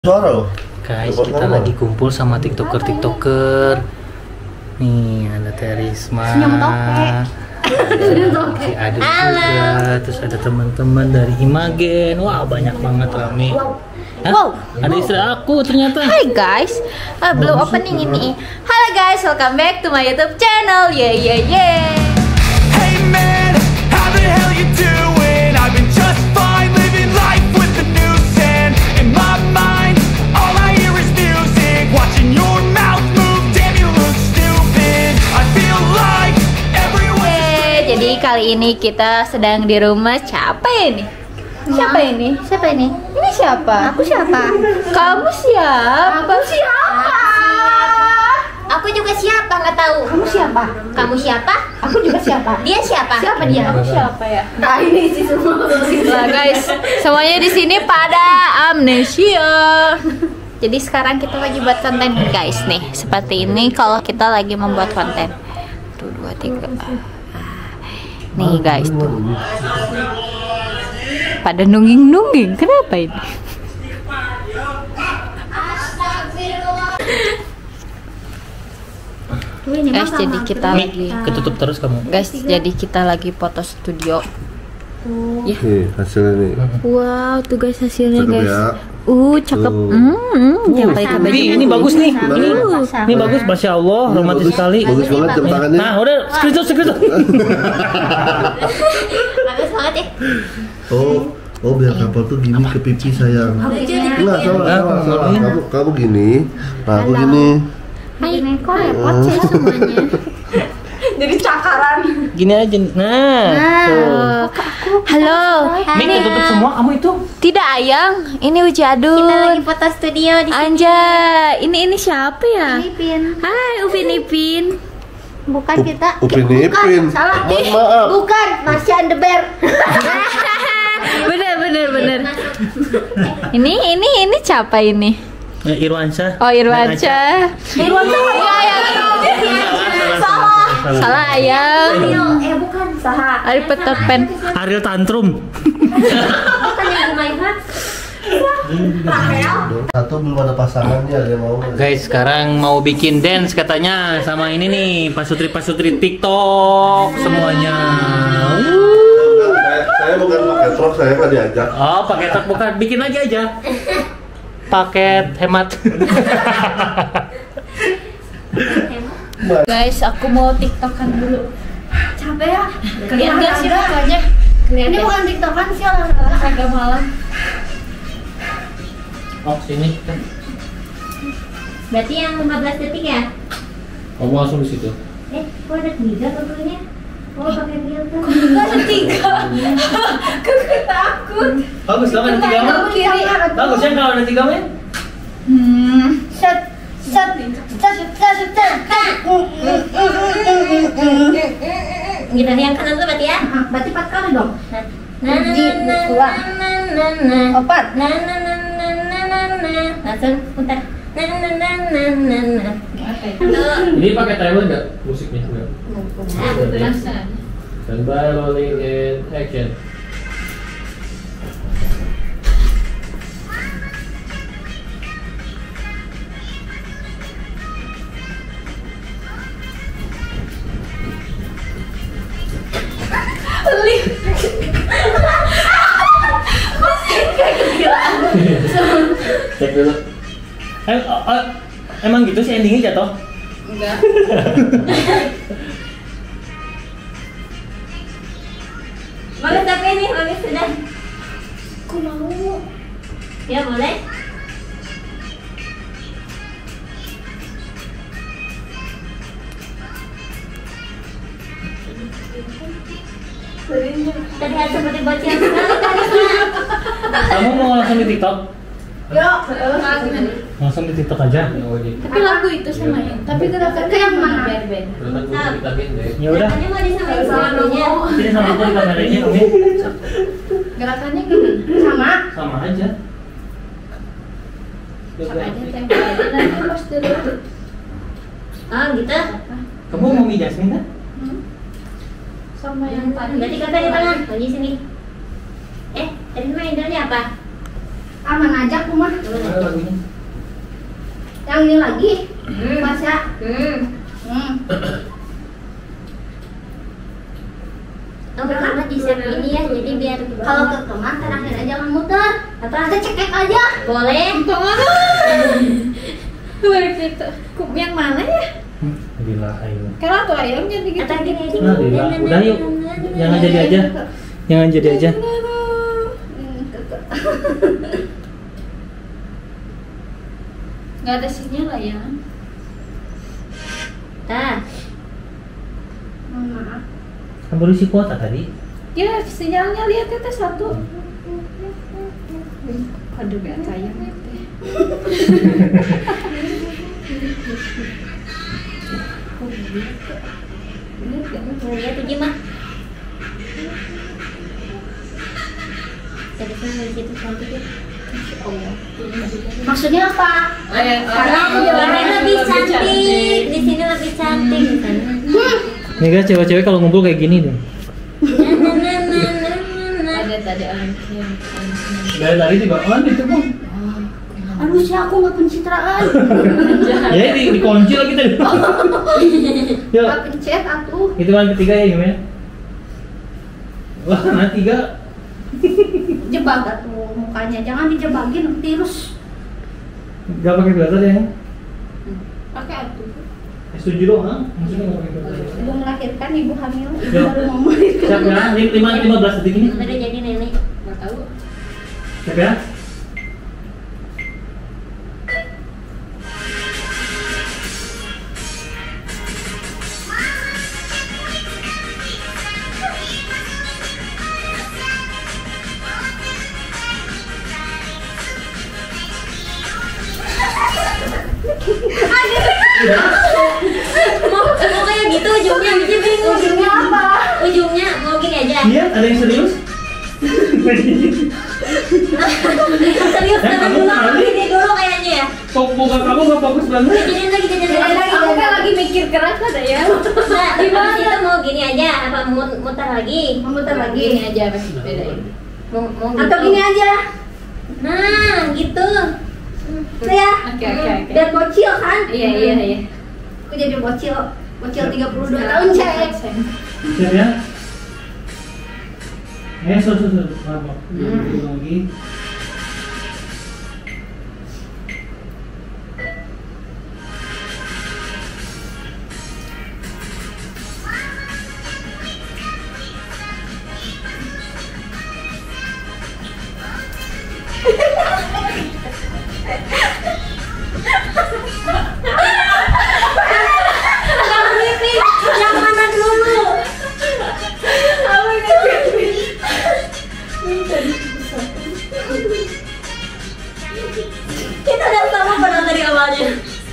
Suara loh. Guys, kita lagi kumpul sama tiktoker. Nih ada Terisma, si Adit juga, terus ada teman-teman dari Imagen. Wah, banyak banget rame. Wow, ada istri aku ternyata. Hai guys, belum opening ini. Halo guys, welcome back to my YouTube channel. Hey man, how the hell you doing? I've been just fine living life with the noose and in my mind all I hear is music. Watching your mouth move, damn you look stupid. I feel like everyone. Jadi kali ini kita sedang di rumah siapa ini? Siapa ini? Siapa ini? Ini siapa? Aku siapa? Kamu siapa? Aku siapa? Aku juga siapa, nggak tahu. Kamu siapa? Kamu siapa? Aku juga siapa? Dia siapa? Siapa dia? Aku siapa ya? Nah ini sih semua. Nah guys, semuanya di sini pada amnesia. Jadi sekarang kita lagi buat konten guys nih. Seperti ini kalau kita lagi membuat konten. Tuh 2, 3. Nih guys tuh. Pada nungging-nungging. Kenapa ini? Guys, jadi kita lagi Ketutup terus kamu. guys, jadi kita lagi foto studio. Ya. Nih hasilnya nih. Wow, tuh guys hasilnya Cakep guys. ya. Cakep. Sampai ke baju. Ini bagus nih. Ini bagus, masya Allah, romantis sekali. Bagus banget jam tangannya. Nah, udah screenshot. Bagus banget ya. Oh biar kapal tuh gini ke pipi sayang. Enggak salah. Kamu gini, nah aku gini. Ini kok repot sih semuanya. Jadi cakaran. Gini aja. Nah. Tuh. Halo. Mik ketutup semua kamu itu. Tidak Ayang, ini Uci Adun. Kita lagi foto studio di sini. Anjay, ini siapa ya? Ipin. Hai Upin Ipin. Bukan kita. Upin Bukan, Ipin. salah. Mohon maaf. Bukan, Marsha and the Bear. bener. Ini siapa ini? Irwansyah. Oh Irwansyah. Iya. Salah Ayang. Bukan. Saha. Ari Peter Pan. Ariel Tantrum. Bukan yang Maihat. Atau belum ada pasangannya, ada yang mau. Guys, sekarang mau bikin dance katanya sama ini nih, pasutri TikTok semuanya. Saya bukan pakai truk, saya kan diajak. Oh, pakai truk bukan, bikin lagi aja. Paket hemat. Guys, aku mau TikTokan dulu. Capek ya? Lihat gak sih fotonya? Ini bukan TikTokan sih, Agak malam. Oh, sini. Berarti yang 15 detik ya? Kamu langsung di situ. Kok ada 3 fotonya? Oh, pakai filter. Gak ada 3. Aku takut. Bagus lah kan 3 mah. Kiri. Bagus ya kalau ada 3 mah. Set. Gitu yang kanan tuh berarti ya? Berarti 4 kali dong. Opat. Langsung putar. Ini pakai timer nggak musiknya? Standby, rolling, and action. Cek dulu. Emang gitu sih endingnya jatuh? Enggak. Boleh tapi nih, boleh sudah. Aku mau. Ya boleh. Terlihat seperti bocil sekali tadi. Kamu mau langsung di TikTok? Yuk, Langsung di TikTok aja. tapi lagu itu sama ya. Tapi gerakannya yang mana? Beda. Ya udah. Katanya mau disamain sama lagunya. Sini sama aku di kameranya, Umi. Gerakannya gimana? Sama aja. Sama aja tempo aja nanti pas dulu. Oh gitu. Kamu mau mie jasmine kan? Sama yang tadi. Berarti kakak di tengah, lagi sini. Tadi nama idolnya apa? Aman aja aku mah. Yang ini lagi. Mas ya. Karena di set ini ya, jadi biar Kalau ke kamar terakhir aja jangan muter. apa? Kita cekek aja. Boleh. Balik itu. Yang mana ya? Gila, ayo. Karena tuh ayam jadi gitu. Atau gini aja. Nah, Lila, udah yuk. Jangan jadi aja. Jangan jadi aja. Nggak ada sinyal lah ya. Nah, Mohon maaf. Kan baru isi kuota tadi. Ya sinyalnya lihat itu satu. Aduh gak sayang teh. lihat aja mah. Dari sana dari situ cantik ya. Maksudnya apa? Karena ini lebih cantik, di sini lebih cantik. Nih guys, cewek-cewek kalau ngumpul kayak gini tuh. Ada tadi ayam. Dari tadi di bawah itu bang. Aduh sih aku nggak pencitraan. Ya dikunci lagi tadi. Yuk, Nggak pencet atuh. hitungan ketiga ya gimana? Wah, nah 3. Jebak atuh mukanya. Jangan dijebakin virus. Gak pakai filter ya? Pakai atuh. Setuju doang, maksudnya gak pakai filter. Ibu melahirkan, ibu hamil, ibu Yuk. baru mau melahirkan. Siap ya? 15 detik ini. Udah jadi nenek. Nggak tahu. Siap ya? Mau kayak gitu ujungnya, aja bingung. Ujungnya apa? Ujungnya mau gini aja. Iya, ada yang serius? Serius Eh, jangan kamu dulu, kali? gini dulu kayaknya ya. Kok muka kamu gak fokus banget? Jadiin lagi. Aku kan lagi mikir keras ada ya. Nah, gimana itu mau gini aja apa muter lagi? Memutar Gini lagi. aja bedain. Mau gitu. Atau gini aja. Nah, gitu. Saya Oke. biar bocil kan? Iya. Aku jadi bocil 32 tahun cek. Siap ya? Sur. Maaf. Lagi. Yang mana dulu? Kita udah sama pada dari awalnya.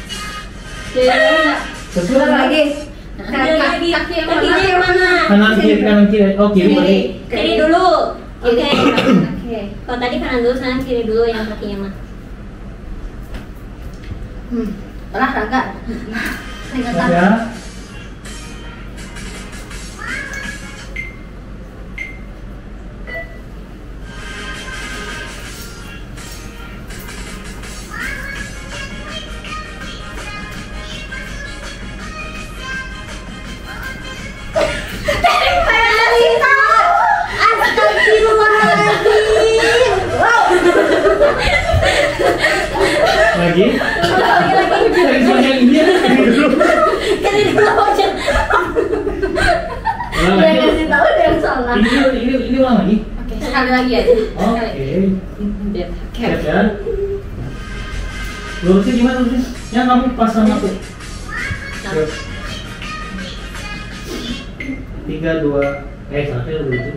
Bentar lagi. Lagi. Kaki yang Kakinya yang mana? Kanan kiri. Oh, kiri balik. Kiri dulu. Oke. Oke. Kalau tadi kanan dulu, sekarang kiri dulu yang kakinya mah. Olahraga. Siap Keringetan. ya? Lagi? Dari soalnya ini ya. Kiri dulu aja. Ulang Dia lagi. ngasih tahu dia yang salah. Ini ulang lagi. Oke, sekali lagi aja. Oke. Biar. Siap ya? Lurusnya gimana lurusnya? Yang kamu pasang aku. Yuk. 3, 2, 1 udah itu.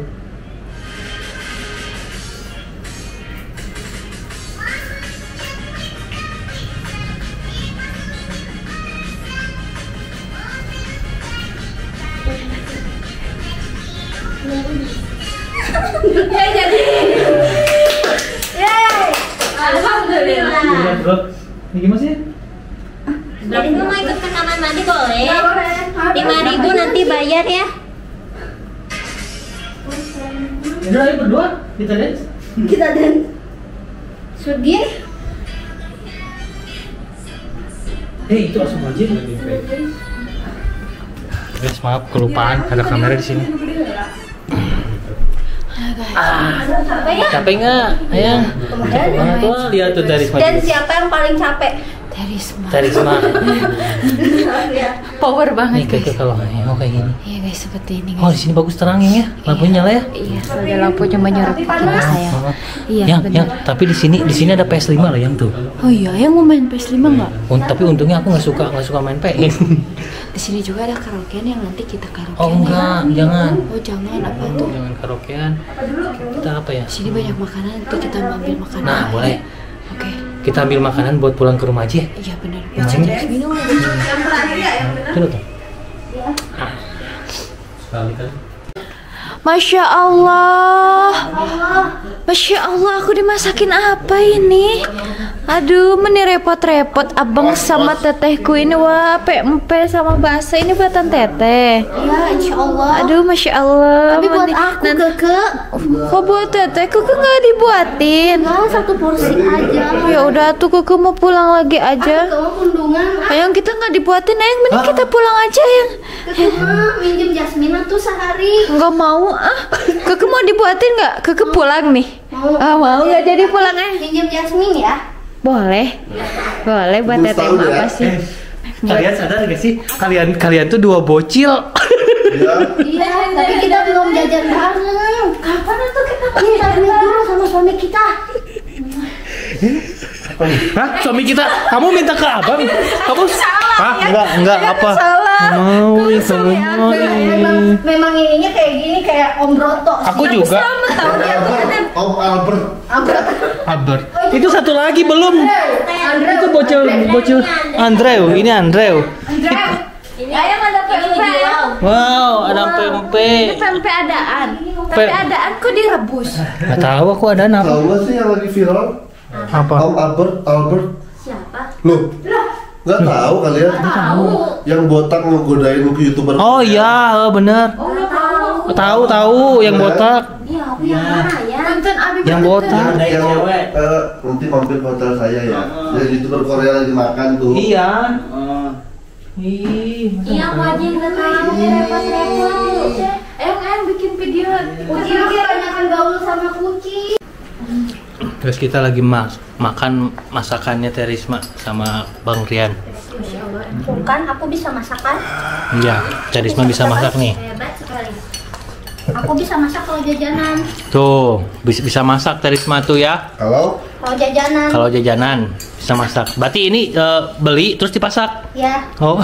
Ya jadi. Yeay. Alhamdulillah. Udah, bro. Ini gimana sih? Jadi gue mau ikut ke kamar mandi boleh? Nggak boleh. 5.000 nanti bayar ya. Udah, ayo berdua kita dance. Kita dance. Sudin. Hei, itu langsung aja. Guys, maaf kelupaan ada kamera di sini. Capek nggak? Ayang. Capek banget tuh, lihat tuh dari Dan siapa yang paling capek? Terisma. Power banget Nih kayak kalau kayak gini. Iya guys, seperti ini Oh, di sini bagus terangnya ya. Lampunya nyala ya. Iya, ada lampu cuma nyerap kita sayang. Iya, yang tapi di sini ada PS5 lah yang tuh. Oh iya, yang mau main PS5 nggak? Tapi untungnya aku nggak suka main PS. Di sini juga ada karaokean yang nanti kita karaokean. Oh enggak, jangan. Oh jangan, apa tuh? Jangan karaokean. Kita apa ya? Di sini banyak makanan, nanti kita ambil makanan. Nah, boleh. Oke. Kita ambil makanan buat pulang ke rumah aja. Iya benar. Buat Cincin minum. Yang terakhir ya, yang benar. Coba tuh. Sekali kan. Masya Allah. Masya Allah, aku dimasakin apa ini? Aduh, ini repot-repot abang sama tetehku ini. Wah, pempek sama bakso ini buatan teteh. Ya, insya Allah. Aduh, Masya Allah. Tapi buat aku, Keke. Kok buat teteh? Kok nggak dibuatin? Nah, satu porsi aja. Ya udah tuh, Keke mau pulang lagi aja. Kamu kundungan. Ayang, kita nggak dibuatin, Ayang. Mending kita pulang aja, Ayang. Keke mah minjem Jasmine tuh sehari. Nggak mau ah. Keke mau dibuatin nggak? Keke pulang nih. Mau. Ah, mau nggak jadi pulang Minjem Jasmine ya. Boleh. Boleh buat Bus teteh tahu mah ya? apa sih? Kalian sadar gak sih? Kalian tuh dua bocil. Ya. Iya, tapi kita belum jajan bareng. Kapan itu kita duit dulu sama suami kita? Hah? Suami kita? Kamu minta ke abang? Kamu salah. Hah? Enggak apa? Mau kamu mau. Memang ininya kayak gini, kayak Om Broto. Aku juga. Om Albert. Albert. Itu satu lagi belum. Itu bocil Andrew. Ini Andrew. Ayam ada pempek. Wow, ada pempek. Pempek adaan. Pempek adaan kok direbus? Gak tahu aku ada apa. Tahu nggak sih yang lagi viral? Apa? Om Albert. Siapa? Loh, nggak tahu kalian? Tahu. Yang botak ngegodain ke YouTuber. Oh iya, bener. Tahu yang botak. Iya, aku yang mana ya? Punten abi. Yang botak. Yang nanti mampir ke hotel saya ya. Yang YouTuber Korea lagi makan tuh. Iya. Ih, Iya, aku aja yang nggak tahu. Repot-repot. Ayang bikin video. Kucing kebanyakan gaul sama kucing. Terus kita lagi makan masakannya Terisma sama Bang Rian. Bukan, aku bisa masakan. Iya, Terisma bisa masak nih. Hebat sekali. Aku bisa masak kalau jajanan. Tuh, bisa masak Terisma tuh ya. Kalau Kalau jajanan bisa masak. Berarti ini beli terus dipasak. Ya. Oh.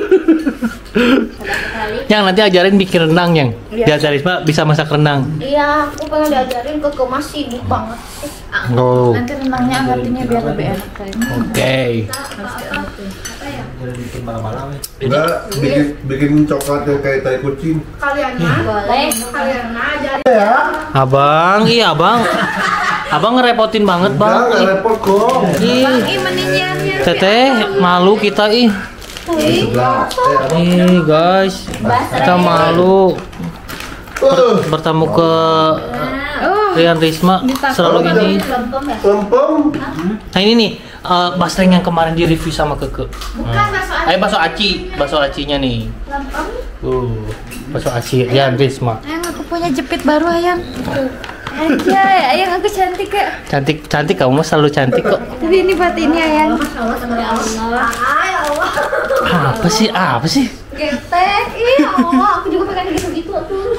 Yang nanti ajarin bikin rendang yang. Dia Terisma bisa masak rendang. Iya, aku pengen diajarin ke kemas sibuk banget sih. Oh. Nanti rendangnya angkatinnya biar lebih enak kali. Oke. enggak bikin coklat yang kayak tai kucing. Kalian mah boleh. Kalian mah ajarin. Abang, iya abang. Abang ngerepotin banget bang. Enggak repot kok. Ih, teteh malu kita ih. Sebelah. Ih guys, kita malu bertamu ke Rian Risma selalu ini. Lempem. Nah ini nih basreng yang kemarin di review sama Keke. Ayo bakso aci, bakso acinya nih. Bakso aci Rian Risma. Ayang, aku punya jepit baru Ayang. Aja, Ayang aku cantik kak. Cantik kamu mah selalu cantik kok. Tapi ini buat ini Ayang. Ay, Allah. Apa sih? Getek. Ih, Allah, aku juga pengen gitu-gitu tuh.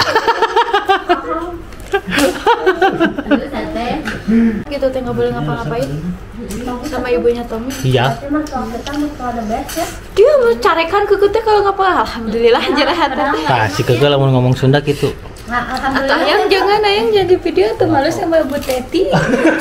Gitu teh nggak boleh ngapa-ngapain sama ibunya Tommy. Iya. Emang kalau kita mau ada best ya. Dia mau carekan ke kita kalau ngapa. Alhamdulillah jerahat. Nah si Keke lah mau ngomong Sunda gitu. Nah, Atau Ayang jangan Ayang jadi video atau malu sama Bu Teti.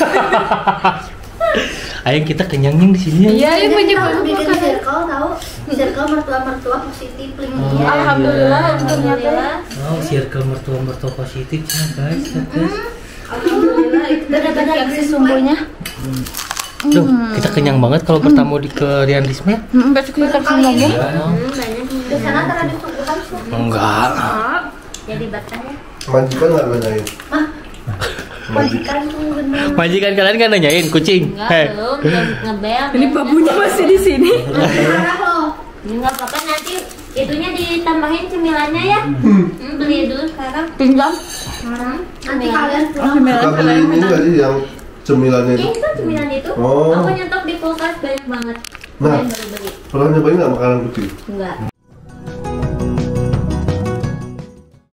Ayang kita kenyangin di sini ya. Iya, Ayang banyak aku banget bikin makan. circle tahu. Circle mertua positif link ya. Alhamdulillah ternyata. Oh, circle mertua positif ya guys. Alhamdulillah itu benar-benar yang sesungguhnya. Duh, kita kenyang banget kalau bertamu di ke Rian Risma ya. Besok kita semua ya. Di sana kan ada suguhan tuh. Enggak. Jadi batanya. Majikan nggak nanyain. Majikan tuh bener. Majikan kalian kan nanyain kucing. Enggak, belum ngebel. Ini babunya masih di sini. Enggak apa-apa, nanti itunya ditambahin cemilannya ya. Beli dulu sekarang. Pinggang. Nanti kalian Suka beli ini nggak sih yang cemilannya itu? itu cemilan itu. Oh. Aku nyetok di kulkas banyak banget. Nah. Yang baru beli. Pernah nyobain nggak makanan putih? Enggak.